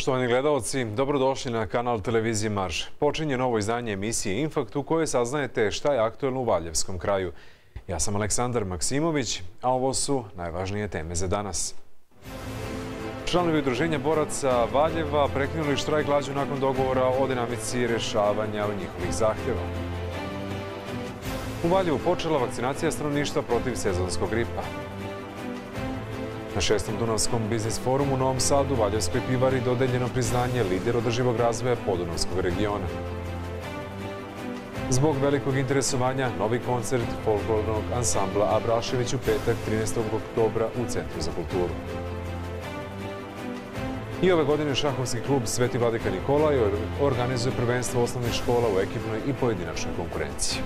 Poštovani gledalci, dobrodošli na kanal televizije Marš. Počinje novo izdanje emisije Infakt u kojoj saznajete šta je aktuelno u Valjevskom kraju. Ja sam Aleksandar Maksimović, a ovo su najvažnije teme za danas. Članovi Udruženja boraca Valjeva prekinuli štrajk glađu nakon dogovora o dinamici rješavanja njihovih zahtjeva. U Valjevu počela vakcinacija stanovništva protiv sezonskog gripa. Na 6. Dunavskom biznis forumu u Novom Sadu Valjevskoj pivari dodeljeno priznanje lider održivog razvoja podunavskog regiona. Zbog velikog interesovanja, novi koncert folklornog ansambla Abrašević u petak 13. oktobra u Centru za kulturu. I ove godine šahovski klub Sveti Vladika Nikolaj organizuje prvenstvo osnovnih škola u ekipnoj i pojedinačnoj konkurenciji.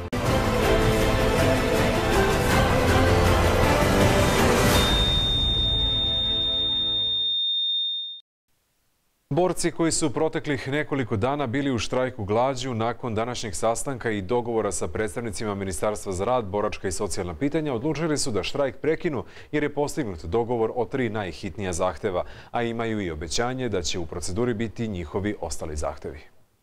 Borci koji su proteklih nekoliko dana bili u štrajku glađu nakon današnjeg sastanka i dogovora sa predstavnicima Ministarstva za rad, boračka i socijalna pitanja odlučili su da štrajk prekinu jer je postignut dogovor o 3 najhitnija zahteva, a imaju i obećanje da će u proceduri biti njihovi ostali zahtevi.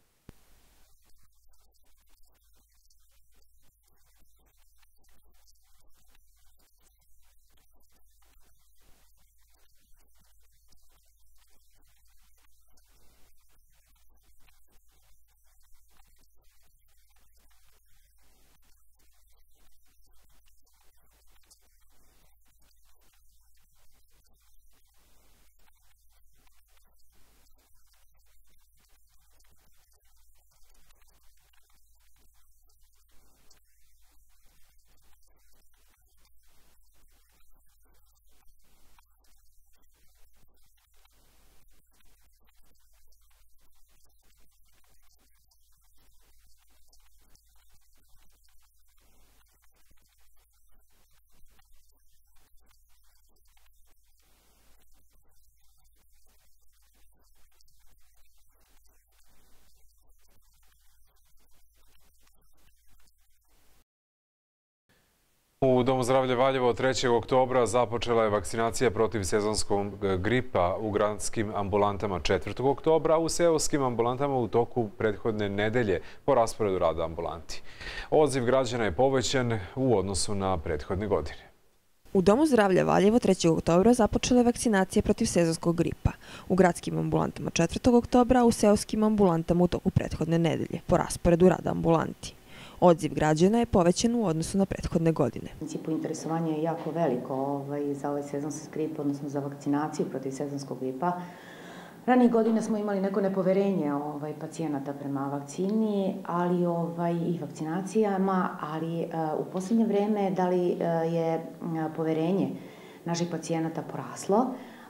U Domu zdravlja Valjevo od 3. oktobra započela je vakcinacija protiv sezonskog gripa u gradskim ambulantama 4. oktobra, a u seoskim ambulantama u toku prethodne nedelje po rasporedu rada ambulanti. Odziv građana je povećan u odnosu na prethodne godine. U Domu zdravlja Valjevo 3. oktobra započela je vakcinacija protiv sezonskog gripa u gradskim ambulantama 4. oktobra, a u seoskim ambulantama u toku prethodne nedelje po rasporedu rada ambulanti. Odziv građana je povećan u odnosu na prethodne godine. U principu interesovanje je jako veliko za ovaj sezonski grip, odnosno za vakcinaciju protiv sezonskog gripa. Ranije godine smo imali neko nepoverenje pacijenata prema vakcini, ali i vakcinacijama, ali u posljednje vreme da li je poverenje naših pacijenata poraslo.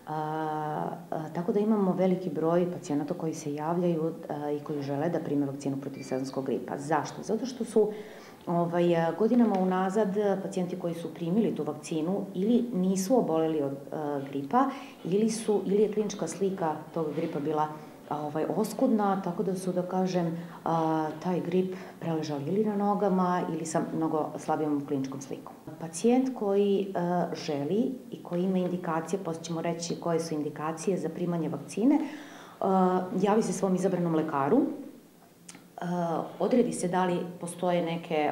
Tako da imamo veliki broj pacijenata koji se javljaju i koji žele da prime vakcinu protiv sezonskog gripa. Zašto? Zato što su godinama unazad pacijenti koji su primili tu vakcinu ili nisu oboleli od gripa ili je klinička slika tog gripa bila oskudna, tako da su, da kažem, taj grip preležali ili na nogama ili sa mnogo slabijom kliničkom slikom. Pacijent koji želi i koji ima indikacije, poslije ćemo reći koje su indikacije za primanje vakcine, javi se svom izabranom lekaru, odredi se da li postoje neke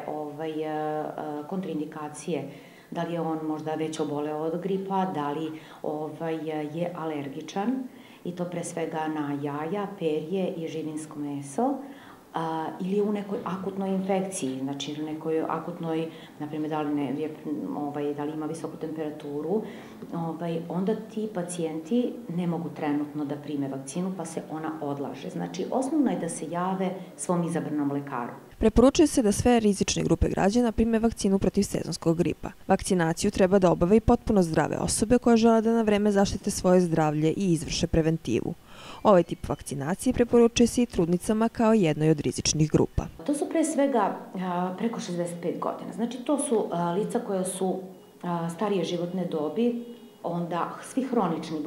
kontraindikacije, da li je on možda već oboleo od gripa, da li je alergičan, i to pre svega na jaja, perje i živinsko meso, ili u nekoj akutnoj infekciji, znači u nekoj akutnoj, naprimjer da li ima visoku temperaturu, onda ti pacijenti ne mogu trenutno da prime vakcinu pa se ona odlaže. Znači osnovno je da se jave svom izabranom lekaru. Preporučuje se da sve rizične grupe građana prime vakcinu protiv sezonskog gripa. Vakcinaciju treba da obave i potpuno zdrave osobe koje žele da na vreme zaštite svoje zdravlje i izvrše preventivu. Ovaj tip vakcinacije preporučuje se i trudnicama kao jednoj od rizičnih grupa. To su pre svega preko 65 godina. Znači to su lica koja su starije životne dobi, onda svi hronični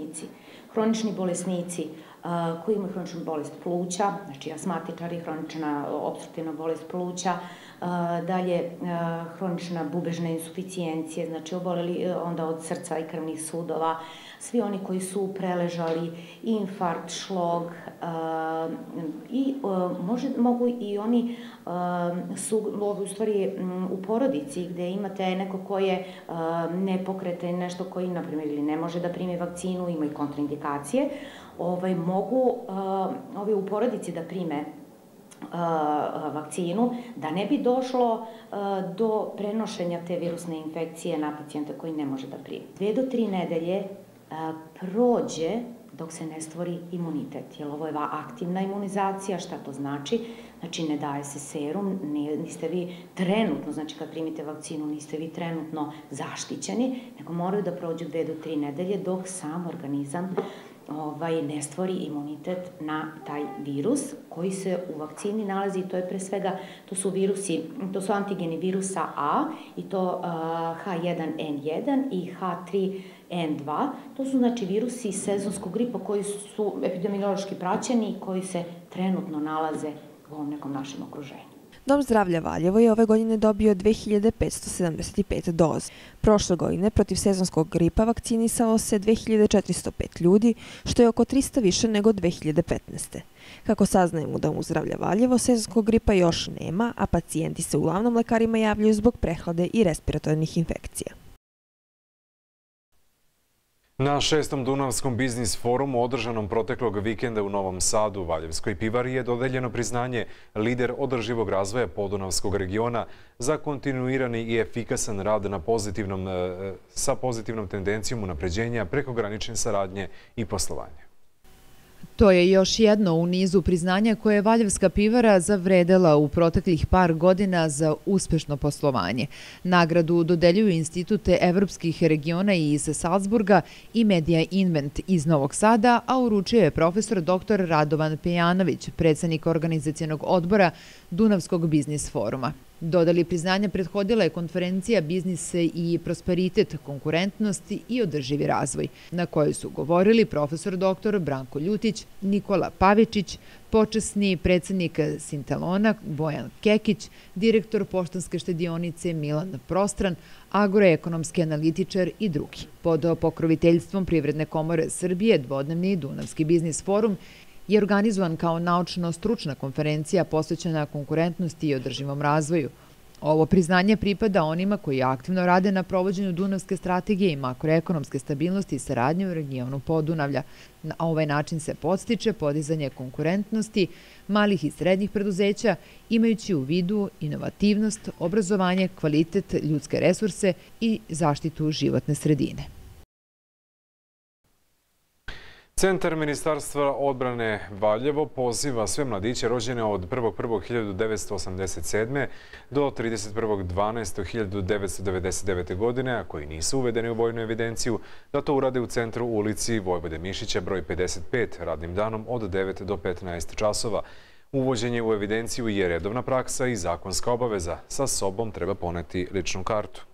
bolesnici koji imaju hroničnu bolest pluća, znači astmatičari, hronična opstruktivna bolest pluća, dalje hronična bubežna insuficijencija, znači oboleli onda od srca i krvnih sudova, svi oni koji su preležali infarkt, šlog i mogu i oni su u stvari u porodici gde imate neko ko je nepokretan, nešto koji, na primjer, ili ne može da primi vakcinu, ima i kontraindikacije, mogu u porodici da prime vakcinu, da ne bi došlo do prenošenja te virusne infekcije na pacijenta koji ne može da primi. 2 do 3 nedelje prođe dok se ne stvori imunitet, jer ovo je aktivna imunizacija. Šta to znači? Znači, ne daje se serum, niste vi trenutno, znači kad primite vakcinu, niste vi trenutno zaštićeni, nego moraju da prođu 2 do 3 nedelje dok sam organizam ne stvori imunitet na taj virus koji se u vakcini nalazi, i to je pre svega, to su antigeni virusa A, i to H1N1 i H3N2. To su znači virusi sezonskog gripa koji su epidemiološki praćeni i koji se trenutno nalaze u ovom nekom našem okruženju. Dom zdravlja Valjevo je ove godine dobio 2575 doza. Prošle godine protiv sezonskog gripa vakcinisalo se 2405 ljudi, što je oko 300 više nego 2015. Kako saznajemo u Domu zdravlja Valjevo, sezonskog gripa još nema, a pacijenti se uglavnom lekarima javljaju zbog prehlade i respiratornih infekcija. Na 6. Dunavskom biznis forumu održanom proteklog vikenda u Novom Sadu u Valjevskoj pivari je dodeljeno priznanje lider održivog razvoja podunavskog regiona za kontinuirani i efikasan rad sa pozitivnom tendencijom unapređenja prekogranične saradnje i poslovanja. To je još jedno u nizu priznanja koje je Valjevska pivara zavredela u proteklih par godina za uspešno poslovanje. Nagradu dodeljuju institute evropskih regiona iz Salzburga i Media Invent iz Novog Sada, a uručio je profesor dr. Radovan Pejanović, predsjednik organizacionog odbora Dunavskog biznis foruma. Dodali priznanja prethodila je konferencija Biznis i prosperitet, konkurentnosti i održivi razvoj, na kojoj su govorili profesor dr. Branko Ljutić, Nikola Pavičić, počasni predsjednik Sintelona Bojan Kekić, direktor Poštanske štedionice Milan Prostran, agroekonomski analitičar i drugi. Pod pokroviteljstvom Privredne komore Srbije dvodnevni Dunavski biznis forum je organizovan kao naučno-stručna konferencija posvećena konkurentnosti i održivom razvoju. Ovo priznanje pripada onima koji aktivno rade na provođenju Dunavske strategije i makroekonomske stabilnosti i saradnje u regionu Podunavlja. Na ovaj način se podstiče podizanje konkurentnosti malih i srednjih preduzeća, imajući u vidu inovativnost, obrazovanje, kvalitet, ljudske resurse i zaštitu životne sredine. Centar Ministarstva odbrane Valjevo poziva sve mladiće rođene od 1.1.1987. do 31.12.1999. godine, a koji nisu uvedeni u vojnu evidenciju, da to urade u centru ulici Vojvode Mišića broj 55 radnim danom od 9 do 15 časova. Uvođenje u evidenciju je redovna praksa i zakonska obaveza. Sa sobom treba poneti ličnu kartu.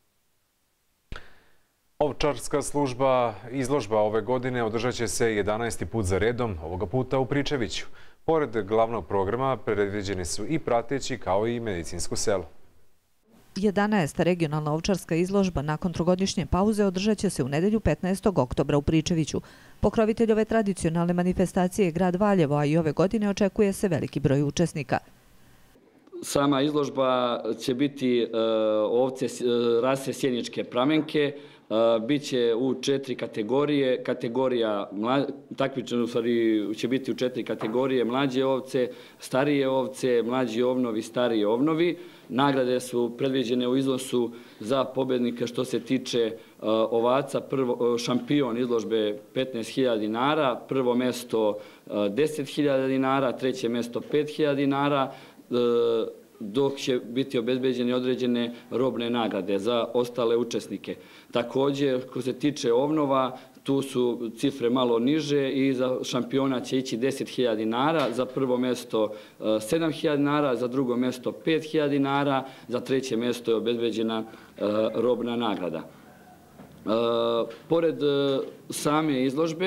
Ovčarska izložba ove godine održat će se 11. put za redom, ovoga puta u Pričeviću. Pored glavnog programa predviđeni su i prateći kao i medicinsko selo. 11. regionalna ovčarska izložba nakon trogodišnje pauze održat će se u nedelju 15. oktobra u Pričeviću. Pokrovitelj ove tradicionalne manifestacije je grad Valjevo, a i ove godine očekuje se veliki broj učesnika. Sama izložba će biti ovce rase sjeničke pramenke, biće u 4 kategorije. Takmičenje će biti u 4 kategorije: mlađe ovce, starije ovce, mlađi ovnovi, stariji ovnovi. Nagrade su predviđene u iznosu za pobednika što se tiče ovaca. Šampion izložbe 15.000 dinara, prvo mesto 10.000 dinara, treće mesto 5.000 dinara, dok će biti obezbeđene određene robne nagrade za ostale učesnike. Također, ko se tiče ovnova, tu su cifre malo niže i za šampiona će ići 10.000 dinara, za prvo mesto 7.000 dinara, za drugo mesto 5.000 dinara, za treće mesto je obezbeđena robna nagrada. Pored same izložbe,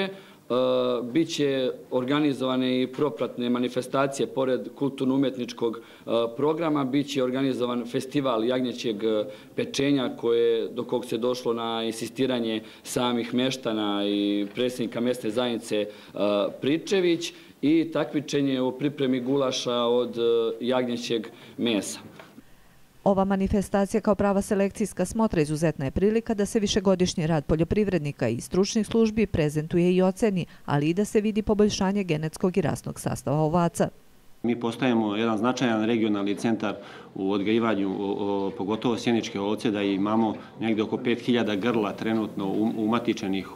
Biće organizovane i propratne manifestacije pored kulturno-umjetničkog programa. Biće organizovan festival jagnjećeg pečenja do kog se došlo na insistiranje samih meštana i predsjednika mjesne zajednice Pričević i takmičenje o pripremi gulaša od jagnjećeg mesa. Ova manifestacija kao prava selekcijska smotra izuzetna je prilika da se višegodišnji rad poljoprivrednika i stručnih službi prezentuje i oceni, ali i da se vidi poboljšanje genetskog i rasnog sastava ovaca. Mi postajemo jedan značajan regionalni centar u odgajivanju, pogotovo sjeničke ovce, da imamo negdje oko 5000 grla trenutno umatičenih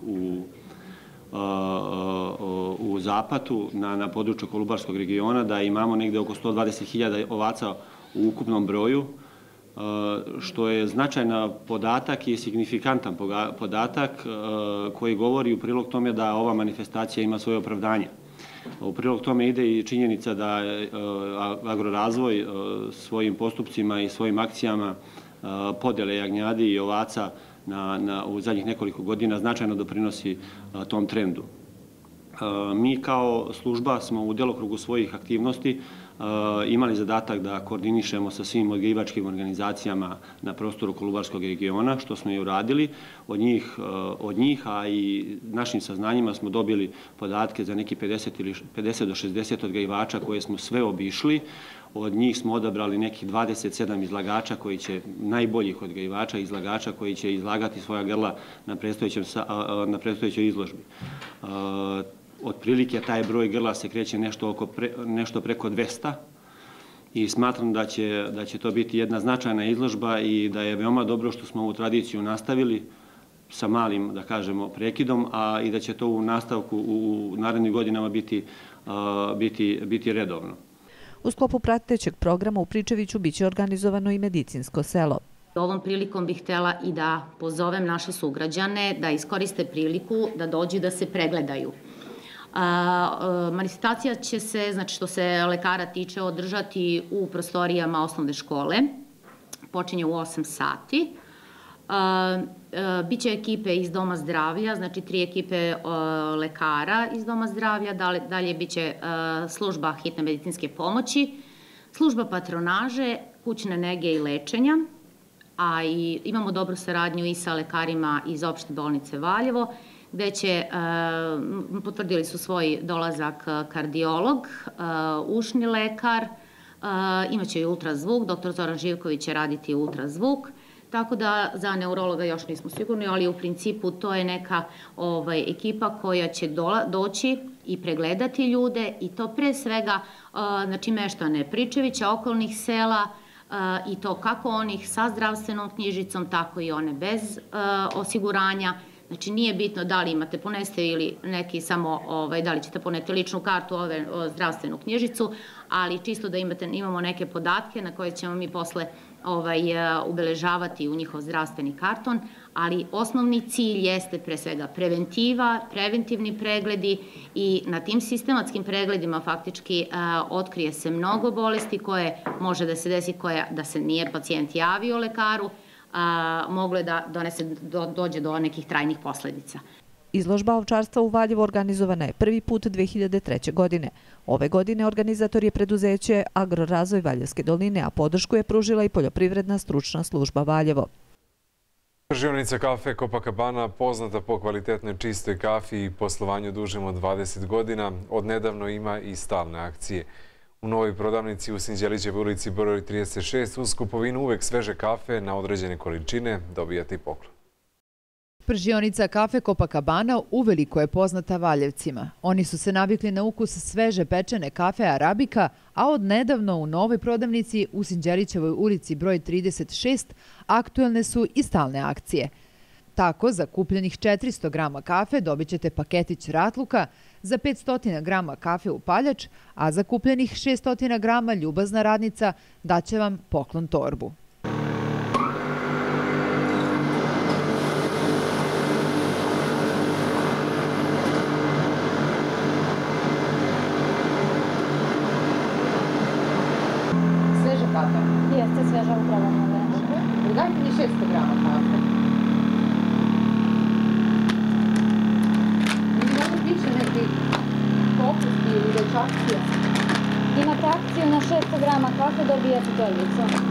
u Zapatu na području Kolubarskog regiona, da imamo negdje oko 120.000 ovaca u ukupnom broju, što je značajan podatak i signifikantan podatak koji govori u prilog tome da ova manifestacija ima svoje opravdanje. U prilog tome ide i činjenica da Agrorazvoj svojim postupcima i svojim akcijama podjele jagnjadi i ovaca u zadnjih nekoliko godina značajno doprinosi tom trendu. Mi kao služba smo u djelokrugu svojih aktivnosti imali zadatak da koordinišemo sa svim odgajivačkim organizacijama na prostoru Kolubarskog regiona, što smo i uradili. Od njih, a i našim saznanjima smo dobili podatke za neki 50 do 60 odgajivača koje smo sve obišli. Od njih smo odabrali nekih 27 izlagača najboljih odgajivača i izlagača koji će izlagati svoja grla na predstojećoj izložbi. Otprilike taj broj grla se kreće nešto preko 200 i smatram da će to biti jedna značajna izložba i da je veoma dobro što smo ovu tradiciju nastavili sa malim, da kažemo, prekidom, a i da će to u nastavku u narednim godinama biti redovno. U sklopu pratećeg programa u Pričeviću biće organizovano i medicinsko selo. Ovom prilikom bih htjela i da pozovem naše sugrađane da iskoriste priliku da dođu da se pregledaju. Manifestacija će se, znači što se lekara tiče, održati u prostorijama osnovne škole. Počinje u 8 sati. Biće ekipe iz Doma zdravlja, znači 3 ekipe lekara iz Doma zdravlja, dalje biće služba hitne medicinske pomoći, služba patronaže, kućne nege i lečenja, a i imamo dobru saradnju i sa lekarima iz opšte bolnice Valjevo, gde će, potvrdili su svoj dolazak kardiolog, ušni lekar, imaće i ultrazvuk, dr. Zoran Živković će raditi ultrazvuk, tako da za neurologa još nismo sigurni, ali u principu to je neka ekipa koja će doći i pregledati ljude i to pre svega, znači meštane Pričevića, okolnih sela i to kako onih sa zdravstvenom knjižicom, tako i one bez osiguranja. Znači nije bitno da li imate poneste ili neki samo, da li ćete poneti ličnu kartu, zdravstvenu knjižicu, ali čisto da imamo neke podatke na koje ćemo mi posle ubeležavati u njihov zdravstveni karton, ali osnovni cilj jeste pre svega preventiva, preventivni pregledi i na tim sistematskim pregledima faktički otkrije se mnogo bolesti koje može da se desi, da se nije pacijent javio lekaru, moglo je da dođe do nekih trajnih posledica. Izložba ovčarstva u Valjevu organizovana je prvi put 2003. godine. Ove godine organizator je preduzeće Agrorazvoj Valjevske doline, a podršku je pružila i Poljoprivredna stručna služba Valjevo. Pržionica kafe Copacabana, poznata po kvalitetnoj čistoj kafi i poslovanju dužem od 20 godina, odnedavno ima i stalne akcije. U novoj prodavnici u Sinđelićevoj ulici broj 36 uz kupovinu uvek sveže kafe na određene količine dobijate i poklon. Pržionica kafe Copacabana uveliko je poznata Valjevcima. Oni su se navikli na ukus sveže pečene kafe Arabika, a odnedavno u novoj prodavnici u Sinđelićevoj ulici broj 36 aktuelne su i stalne akcije. Tako, za kupljenih 400 grama kafe dobit ćete paketić ratluka, za 500 grama kafe upaljač, a za kupljenih 600 grama ljubazna radnica daće vam poklon torbu. Sveža kafe? Jeste, sveža upravo. Dajte mi 600 grama kafe. Biće akciju na 600 grama kafe dobijate torbicu.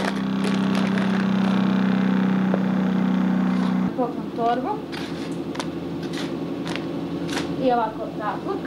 Poklon torbu. I ovako ratluk.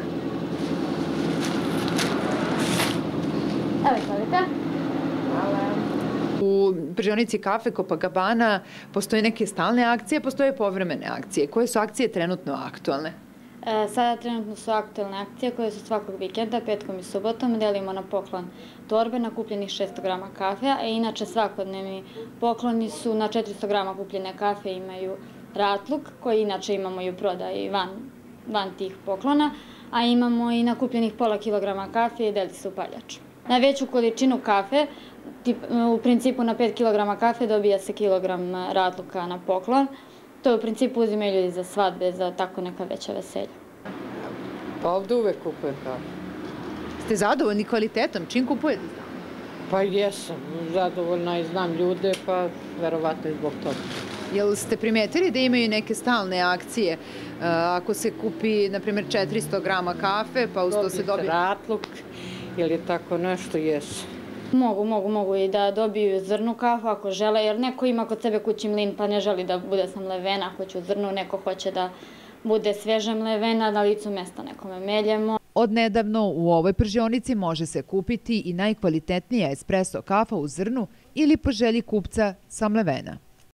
Evo izvolite. Hvala. U pržonici kafe Copacabana postoje neke stalne akcije, postoje povremene akcije. Koje su akcije trenutno aktualne? Sada trenutno su aktualne akcije koje su svakog vikenda, petkom i subotom. Delimo na poklon torbe na kupljenih 600 grama kafe, a inače svakodnevni pokloni su na 400 grama kupljene kafe imaju ratluk, koji inače imamo i u prodaji van tih poklona, a imamo i na kupljenih pola kilograma kafe i deli se upaljač. Na veću količinu kafe, u principu na 5 kg kafe dobija se kilogram ratluka na poklon. To u principu uzimaju ljudi za svadbe, za tako neka veća veselja. Pa ovdje uvek kupujem kafe. Ste zadovoljni kvalitetom? Čim kupujete? Pa jesam, zadovoljna i znam ljude, pa verovatno i zbog toga. Jel ste primetili da imaju neke stalne akcije? Ako se kupi, na primjer, 400 grama kafe, pa uz to se dobije... ratluk, ili tako nešto, jesu. Mogu i da dobiju zrnu kafu ako žele, jer neko ima kod sebe kući mlin pa ne želi da bude sa mlevena, hoće zrnu, neko hoće da bude sveže mlevena, na licu mesta nekome meljemo. Odnedavno u ovoj pržionici može se kupiti i najkvalitetnija espresso kafa u zrnu ili po želji kupca sa mlevena.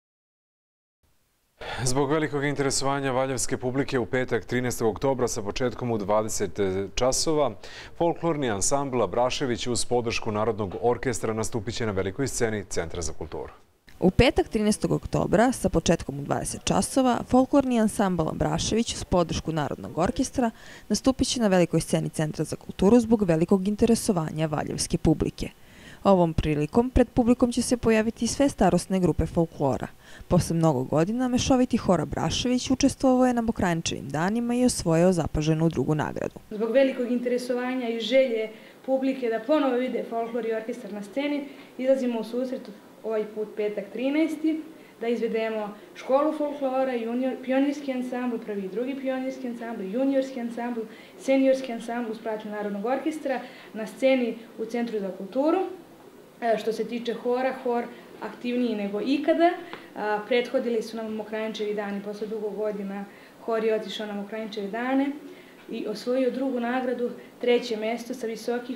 Zbog velikog interesovanja valjevske publike u petak 13. oktobra sa početkom u 20 časova, folklorni ansambl Abrašević uz podršku Narodnog orkestra nastupit će na velikoj sceni Centra za kulturu. U petak 13. oktobra sa početkom u 20 časova, folklorni ansambl Abrašević uz podršku Narodnog orkestra nastupit će na velikoj sceni Centra za kulturu zbog velikog interesovanja valjevske publike. Ovom prilikom pred publikom će se pojaviti sve starosne grupe folklora. Posle mnogo godina mešoviti hor Abrašević učestvovao je na Mokranjčevim danima i osvojio zapaženu drugu nagradu. Zbog velikog interesovanja i želje publike da ponovo vide folklor i orkestar na sceni, izlazimo u susret ovaj put petak 13. da izvedemo školu folklora, pionirski ansambl, prvi i drugi pionirski ansambl, juniorski ansambl, seniorski ansambl uz pratnju Narodnog orkestra na sceni u Centru za kulturu. Što se tiče hora, hor aktivniji nego ikada. Prethodili su nam Mokranjčevi dani, posle dugo godina hor je otišao na Mokranjčeve dane i osvojio drugu nagradu, treće mesto sa visokih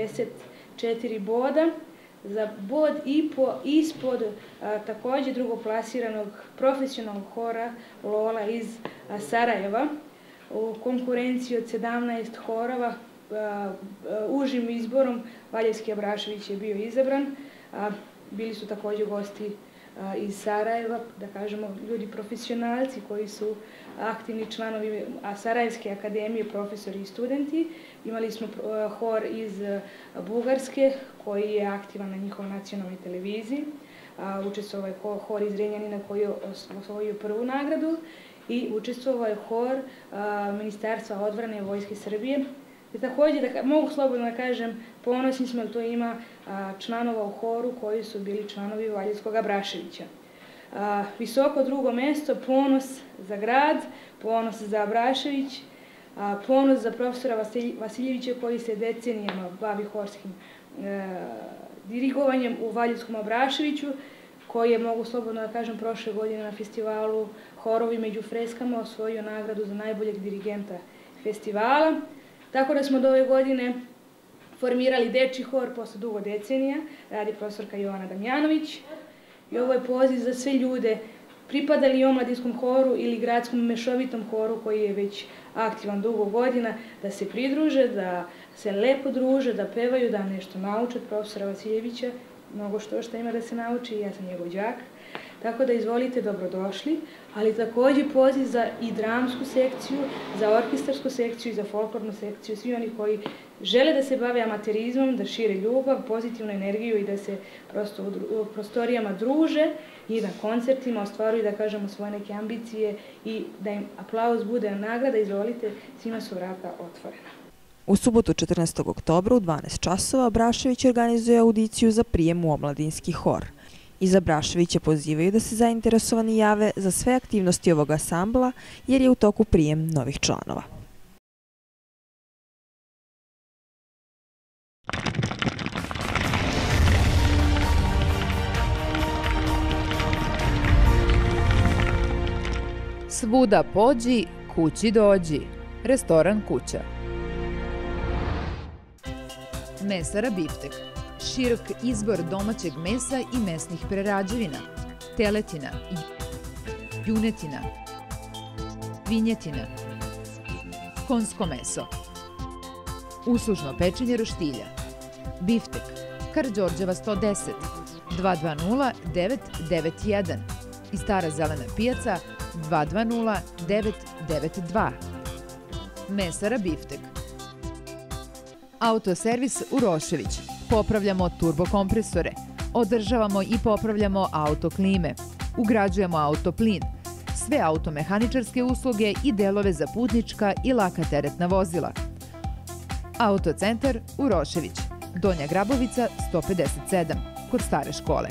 84 boda. Za bod i po ispod također drugoplasiranog profesionalnog hora Lola iz Sarajeva. U konkurenciji od 17 horova užim izborom Valjevski Abrašević je bio izabran. Bili su također gosti iz Sarajeva, da kažemo ljudi profesionalci koji su aktivni članovi Sarajevske akademije, profesori i studenti. Imali smo hor iz Bugarske koji je aktivan na njihovoj nacionalnoj televiziji. Učestvovao je hor iz Renjanina koji je osvojio prvu nagradu i učestvovao je hor Ministarstva odbrane Vojske Srbije. I također, mogu slobodno da kažem, ponosni smo jer to ima članova u horu koji su bili članovi Valjevskog Abraševića. Visoko drugo mesto, ponos za grad, ponos za Abrašević, ponos za profesora Vasiljevića koji se decenijama bavi horskim dirigovanjem u Valjevskom Abraševiću, koji je, mogu slobodno da kažem, prošle godine na festivalu Horovi među freskama osvojio nagradu za najboljeg dirigenta festivala. Tako da smo do ove godine formirali dečji hor posle dugo decenija, radi profesorka Jovana Damjanović. I ovo je poziv za sve ljude, pripadali omladinskom horu ili gradskom mešovitom horu koji je već aktivan dugo godina, da se pridruže, da se lepo druže, da pevaju, da nešto nauče od profesora Vasiljevića. Mnogo što ima da se nauči, ja sam njegov đak. Tako da izvolite, dobrodošli, ali također poziv za i dramsku sekciju, za orkestarsku sekciju i za folklornu sekciju, svi oni koji žele da se bave amaterizmom, da šire ljubav, pozitivnu energiju i da se prosto u prostorijama druže i na koncertima ostvaruju, da kažemo, svoje neke ambicije i da im aplauz bude nagrada, izvolite, svima su vrata otvorena. U subotu 14. oktobra u 12 časova Abrašević organizuje audiciju za prijem u omladinski hor. Iz Abraševića pozivaju da se zainteresovani jave za sve aktivnosti ovog ansambla jer je u toku prijem novih članova. Svuda pođi, kući dođi. Restoran Kuća. Mesara Biftek. Širok izbor domaćeg mesa i mesnih prerađevina. Teletina, junetina, vinjetina, konjsko meso. Uslužno pečenje roštilja. Biftek, Karađorđeva 110, 220-991 i Stara zelena pijaca 220-992. Mesara Biftek. Autoservis Urošević. Popravljamo turbokompresore. Održavamo i popravljamo autoklime. Ugrađujemo autoplin. Sve automehaničarske usluge i delove za putnička i laka teretna vozila. Autocentar Urošević. Donja Grabovica 157, kod stare škole.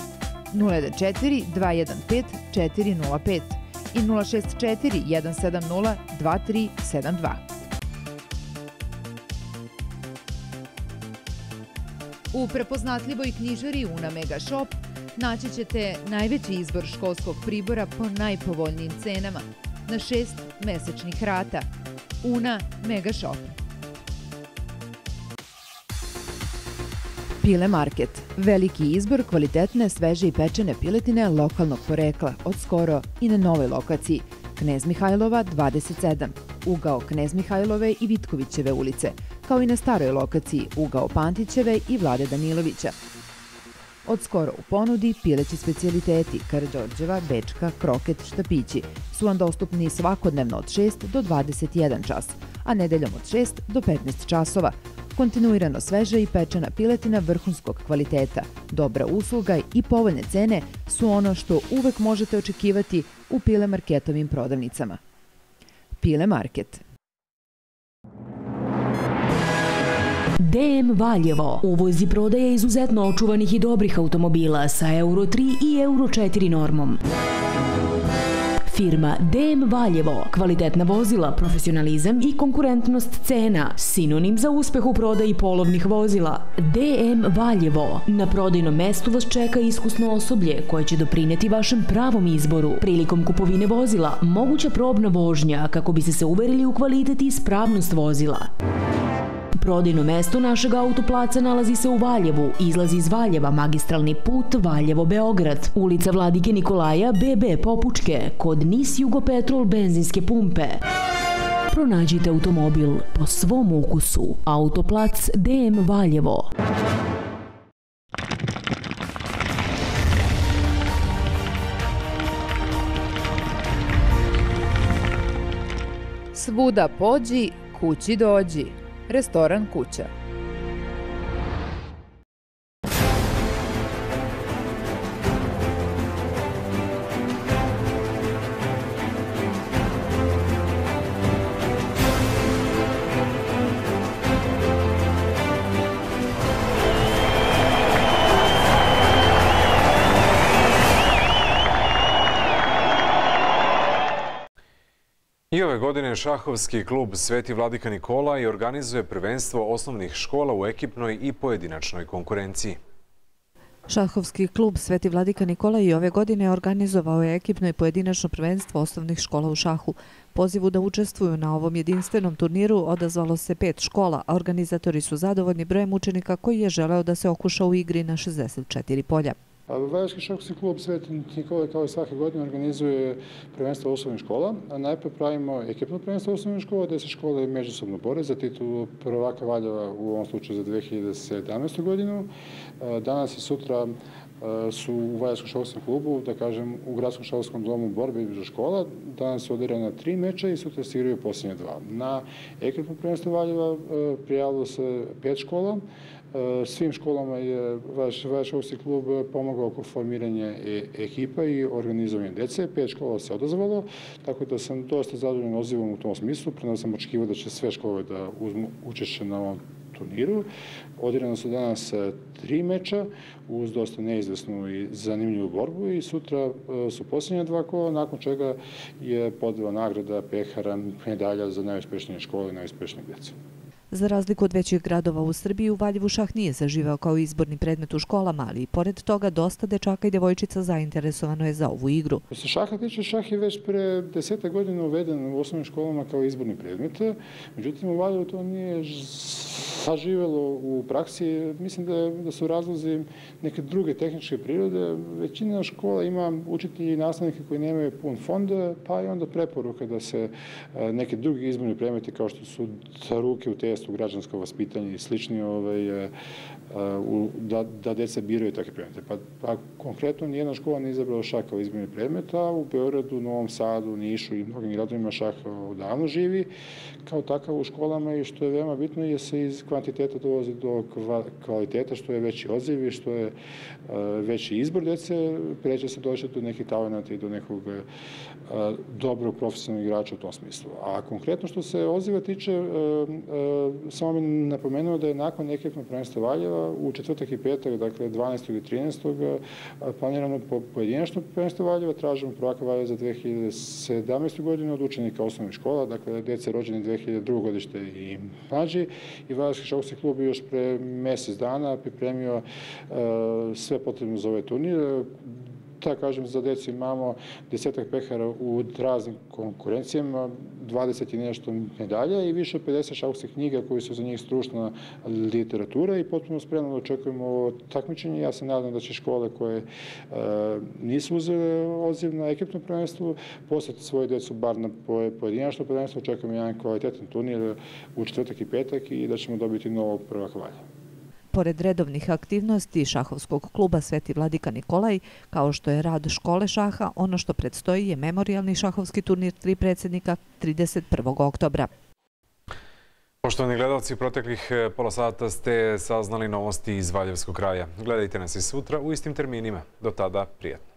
014-215-405 i 064-170-2372. U prepoznatljivoj knjižari Una Mega Shop naći ćete najveći izbor školskog pribora po najpovoljnijim cenama na 6 mesečnih rata. Una Mega Shop. Pile Market. Veliki izbor kvalitetne, sveže i pečene piletine lokalnog porekla od skoro i na novoj lokaciji. Knez Mihajlova 27, ugao Knez Mihajlove i Vitkovićeve ulice, kao i na staroj lokaciji ugao Pantićeve i Vlade Danilovića. Od skoro u ponudi pileći specijaliteti Karađorđeva, Bečka, kroket, štapići su vam dostupni svakodnevno od 6 do 21 čas, a nedeljom od 6 do 15 časova. Kontinuirano sveža i pečena piletina vrhunskog kvaliteta, dobra usluga i povoljne cene su ono što uvek možete očekivati u Pile Marketovim prodavnicama. Pile Market. DM Valjevo. Uvoz i prodaja izuzetno očuvanih i dobrih automobila sa Euro 3 i Euro 4 normom. Firma DM Valjevo. Kvalitetna vozila, profesionalizam i konkurentnost cena. Sinonim za uspeh u prodaji polovnih vozila. DM Valjevo. Na prodajnom mestu vas čeka iskusno osoblje koje će doprineti vašem pravom izboru. Prilikom kupovine vozila, moguća probna vožnja kako bi se uverili u kvalitet i ispravnost vozila. Prodajno mesto našeg autoplaca nalazi se u Valjevu, izlaz iz Valjeva, magistralni put Valjevo-Beograd, ulica Vladike Nikolaja, BB Popučke, kod NIS Jugopetrol benzinske pumpe. Pronađite automobil po svom ukusu. Autoplac DM Valjevo. Svuda pođi, kući dođi. Restoran Kuća. I ove godine šahovski klub Sveti Vladika Nikolaj organizuje prvenstvo osnovnih škola u ekipnoj i pojedinačnoj konkurenciji. Šahovski klub Sveti Vladika Nikolaj i ove godine organizovao je ekipno i pojedinačno prvenstvo osnovnih škola u šahu. Pozivu da učestvuju na ovom jedinstvenom turniru odazvalo se 5 škola, a organizatori su zadovoljni brojem učenika koji je želeo da se okuša u igri na 64 polja. Valjevski šahovski klub Sveti Nikolaj kao i svake godine organizuje prvenstvo osnovnih škola. Najprej pravimo ekipno prvenstvo osnovnih škola gde se škole međusobno bore za titulu prvaka Valjeva u ovom slučaju za 2017. godinu. Danas i sutra su u Valjevskom šahovskom klubu, da kažem, u gradskom šahovskom domu borbe između škola. Danas su odigrana 3 meča i sutra se igraju posljednje 2. Na ekipno prvenstvo Valjeva prijavilo se 5 škola. Svim školama je Valjevski šahovski klub pomogao oko formiranja ekipa i organizovanja dece. 5 škola se odazvalo, tako da sam dosta zadovoljan odzivom u tom smislu. Prema sam očekivao da će sve škole da uzmu učešće na ovom turniru. Odigrano su danas 3 meča uz dosta neizvesnu i zanimljivu borbu i sutra su posljednja 2 kola, nakon čega je podela nagrada, pehara, medalja za najuspešnije škole i najuspešnije djecu. Za razliku od većih gradova u Srbiji, u Valjevu šah nije zaživao kao izborni predmet u školama, ali i pored toga dosta dečaka i djevojčica zainteresovano je za ovu igru. Što se šaha tiče, šah je već pre 10 godina uveden u osnovnim školama kao izborni predmet. Međutim, u Valjevu to nije zaživelo u praksi. Mislim da su razlozi neke druge tehničke prirode. Većina škola ima učitelji i nastavnike koji nemaju pun fond, pa i onda preporuka da se neki drugi izborni predmeti kao što su ruke u testu, građansko vaspitanje i slični, da deca biraju takve predmete. Pa konkretno nijedna škola nije izabrala šah kao izborni predmet, a u Beogradu, Novom Sadu, Nišu i mnogim gradovima šah odavno živi kao takav u školama i što je veoma bitno je se iz kvantiteta dolazi do kvaliteta, što je veći odziv i što je veći izbor dece, preće se doći do nekih talenata i do nekog dobrog profesionalnog igrača u tom smislu. A konkretno što se odziva tiče, samo bih napomenuo da je nakon ekipnog prvenstva Valjeva u četvrtak i petak, dakle 12. i 13. planirano pojedinačno prvenstvo Valjeva, tražimo prvaka Valjeva za 2017. godinu od učenika osnovnih škola, dakle dece rođene 2002. godište i mlađi. I Valjevski šahovski klub je još pre mjesec dana pripremio sve potrebno za ovaj turnir. Da kažem, za decu imamo 10 pehara u raznim konkurencijama, 20 i nešto medalja i više od 50 šahovskih knjiga koji su za njih stručna literatura i potpuno spremno da očekujemo ovo takmičenje. Ja se nadam da će škole koje nisu uzele odziv na ekipno prvenstvo poslati svoje decu bar na pojedinačno prvenstvo. Očekujemo jedan kvalitetan turnir u četvrtak i petak i da ćemo dobiti novog prvaka Valjeva. Pored redovnih aktivnosti šahovskog kluba Sveti Vladika Nikolaj, kao što je rad škole šaha, ono što predstoji je memorijalni šahovski turnir 3 predsjednika 31. oktobra. Poštovani gledalci, proteklih pola sata ste saznali novosti iz Valjevskog kraja. Gledajte nas i sutra u istim terminima. Do tada, prijatno.